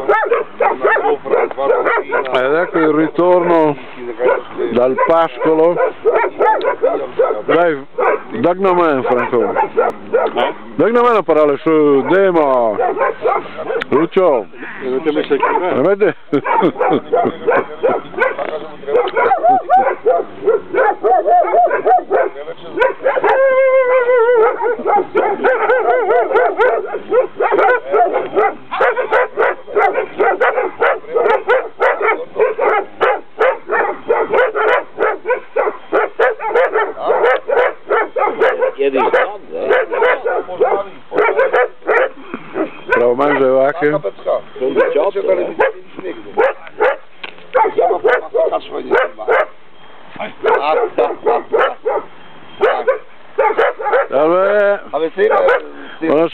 Ed ecco il ritorno dal pascolo. Dai, dagli me Franco. Dagli me una parola su Demo. Lucio. Avete? Prawo męże łakie. Ale